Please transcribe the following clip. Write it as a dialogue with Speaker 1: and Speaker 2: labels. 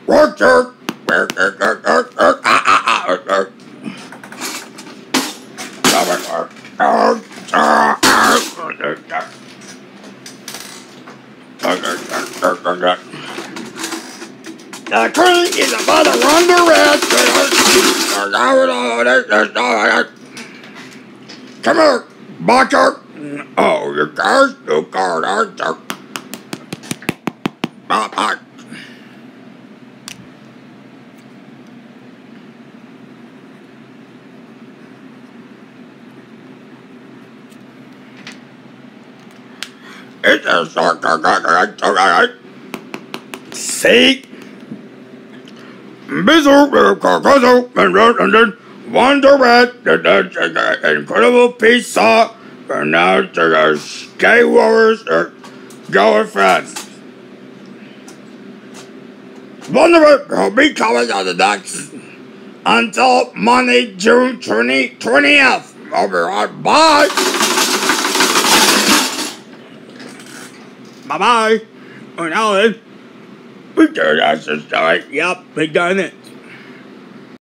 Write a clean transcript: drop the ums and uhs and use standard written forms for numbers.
Speaker 1: Roger. The queen is about to run the red. Come here, Bucker. Oh, you guys, you got it. Bye-bye. It's a see? Bizzle, and then Wonder Rat, incredible pizza, and now the Sky Warriors are going fast. Wonder Rat will be coming on the next until Monday, June 20th. I'll be right. Bye. Bye-bye. Oh, now then, we did that, yep, we done it.